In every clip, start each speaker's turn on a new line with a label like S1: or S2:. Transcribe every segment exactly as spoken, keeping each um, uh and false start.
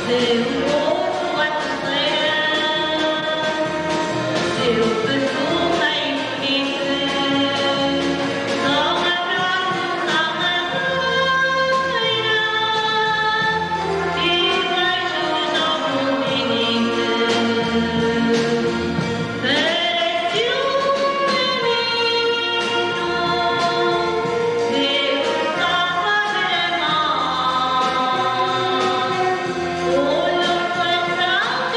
S1: Olho foi tão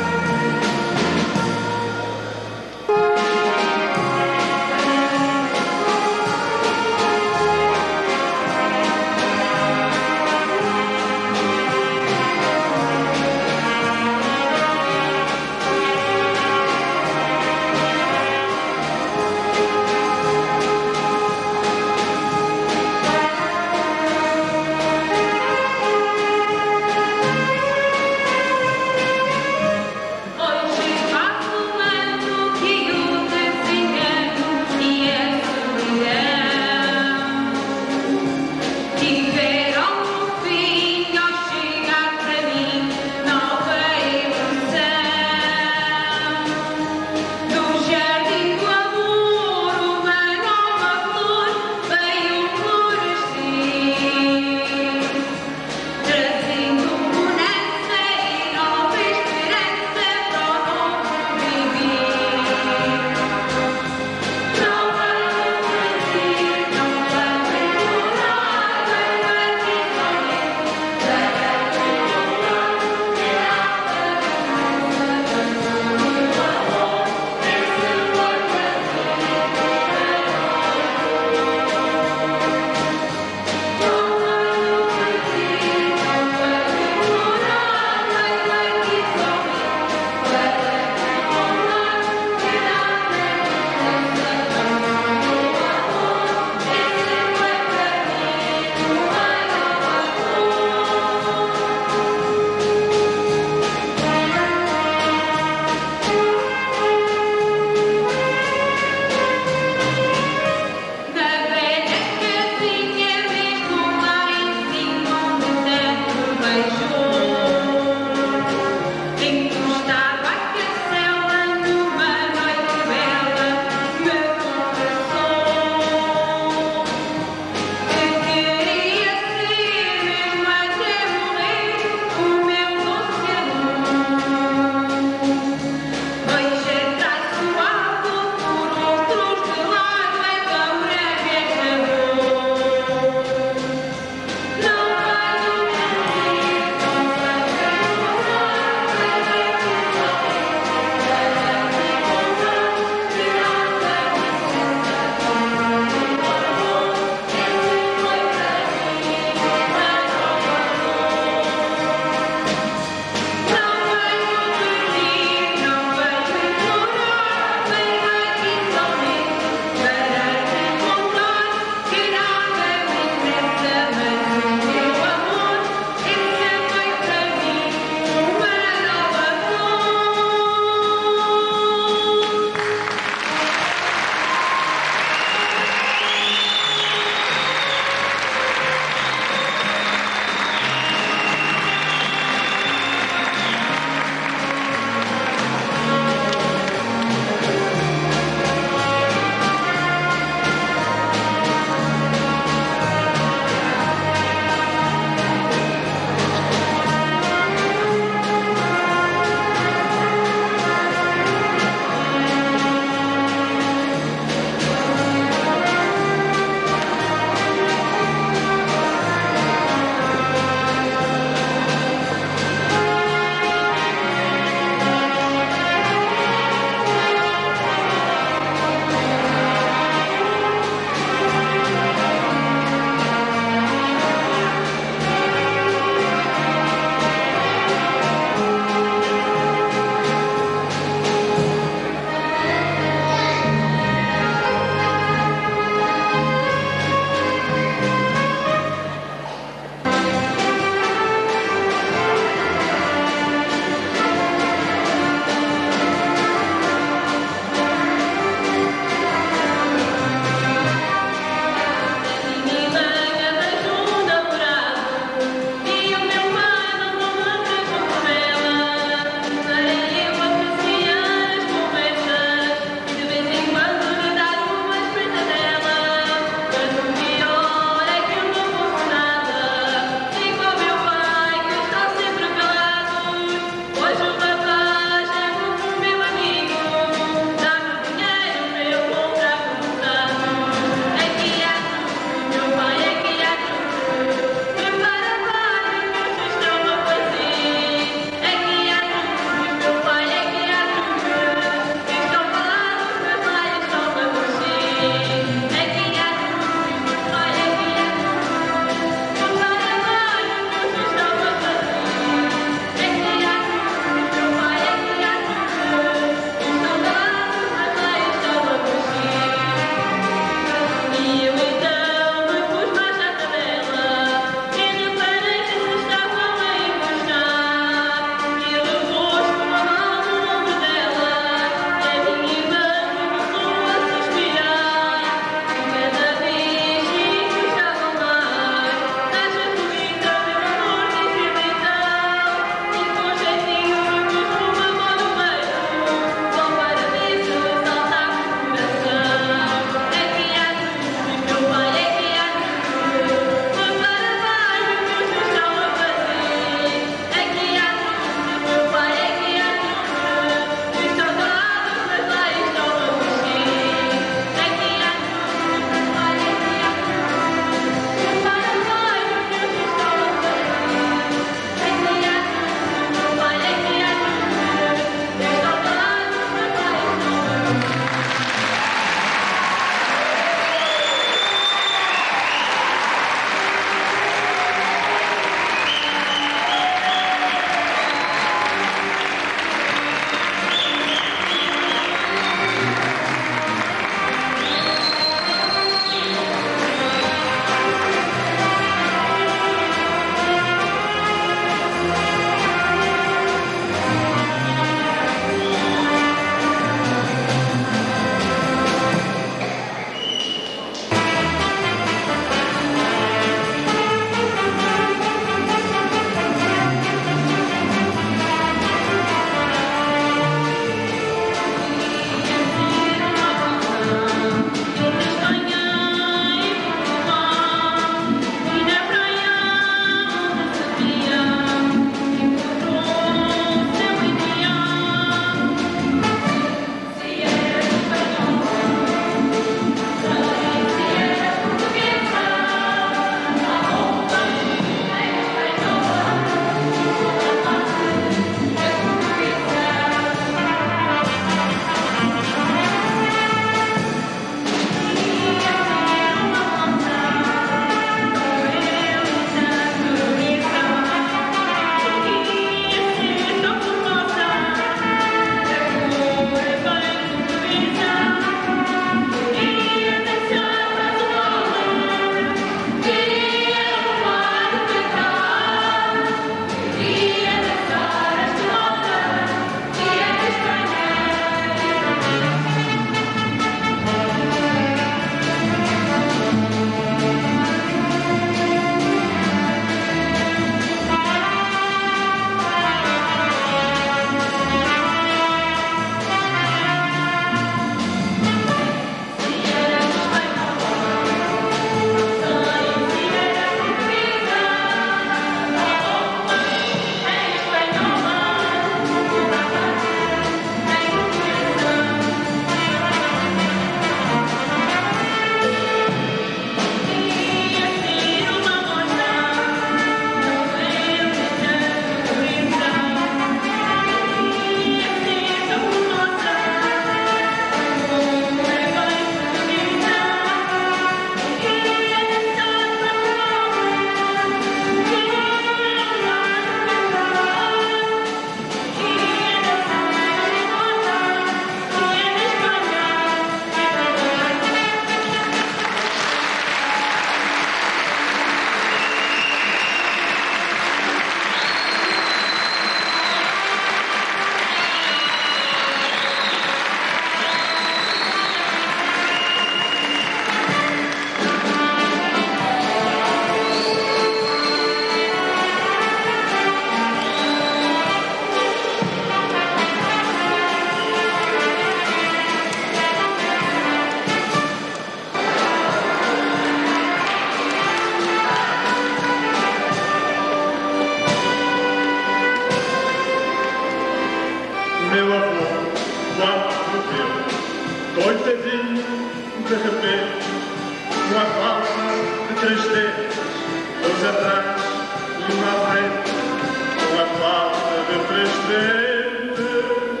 S1: Coitadinho, de repente, uma falsa de três dentes, dois atrás e uma à frente, uma falsa de três dentes,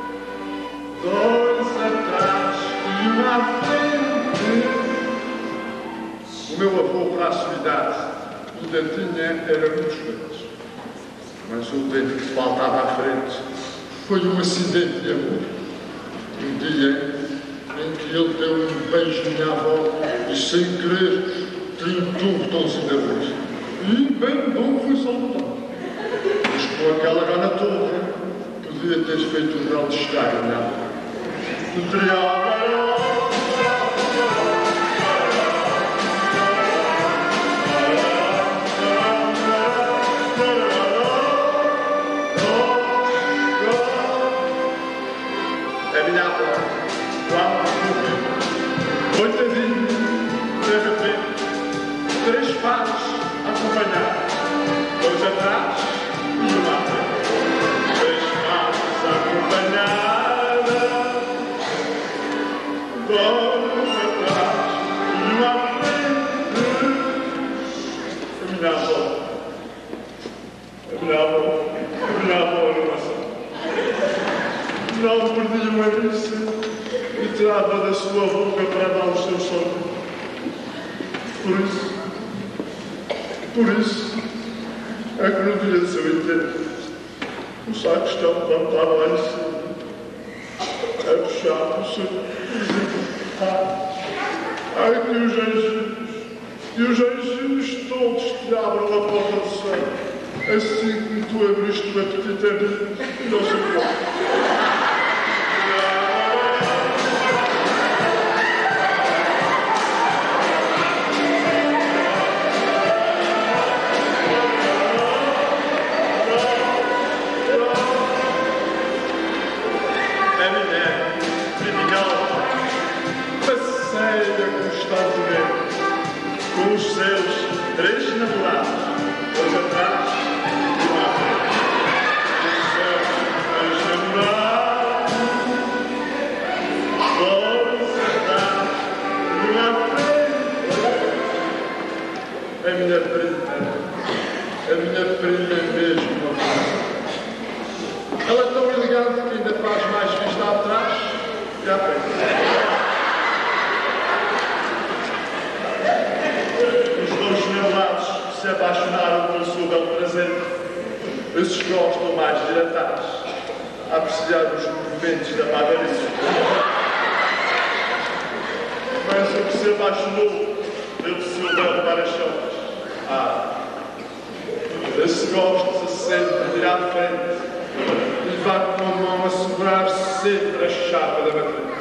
S1: dois atrás e uma à frente. O meu avô, para a sua idade, ainda tinha, era muitos dentes, mas o dente que faltava à frente foi um acidente de amor. Um dia em que ele deu um beijo à minha avó e, sem querer, trintou um botãozinho da luz. E bem bom foi só um botão. Mas com aquela gana toda, podia ter feito um grau de estrago, não? No triângulo. É minha avó. Lá coitadinho, de repente, três pares a acompanhar, dois atrás e uma à frente. Três pares a acompanhar, dois atrás e uma à frente. A minha avó, a minha avó, a minha avó era uma só. Não perdia uma missa e tirava da sua boca para dar os seus sons. Por isso, por isso, é que no dia do seu enterro, o sacristão levantava lá em cima, a puxar o seu ai, que os anjinhos, e os anjinhos todos te abram a porta do céu, assim como tu abriste o apetite a mim e não sei como. Com os seus três namorados, dois atrás e uma à frente. Os seus três namorados, dois atrás e uma à frente. A minha prima, a minha prima mesmo. Ela é tão elegante que ainda faz mais vista atrás e à frente. Se apaixonaram pelo seu belo presente, esses gostam mais de ir atrás, a apreciar os movimentos da Margarida. Mas o que se apaixonou pelo seu belo para-choques, ah, esse gosta sempre de ir à frente e vai com a mão a segurar sempre a chapa da matriz.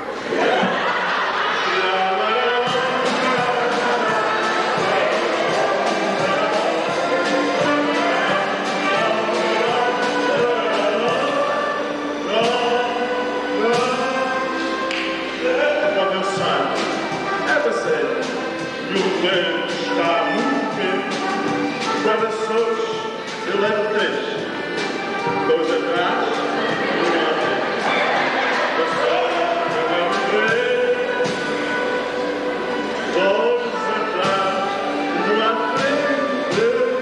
S1: E o tempo está muito quente. Guarda-sós, eu levo três. Dois atrás, um à frente. Eu levo três. Dois atrás, um à frente.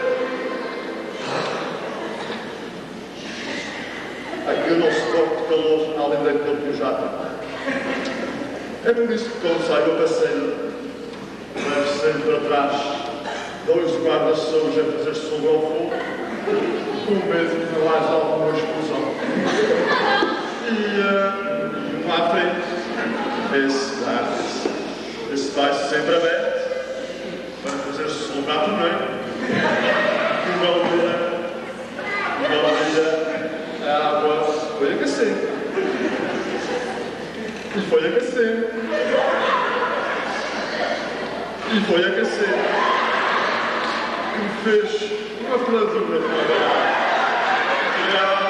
S1: Aqui eu não suporto calor, além daquele que eu já tenho. É por isso que quando saio a passeio, levo sempre atrás dois guarda-sons a fazer sombra ao fogo, com medo de não haja alguma explosão. E uh, um à frente, esse guarda, esse, esse vai sempre aberto, para fazer sombra à torneira. E uma hora, uma hora, a água foi aquecer. E foi aquecer. E foi aquecer. E fez uma peladura para a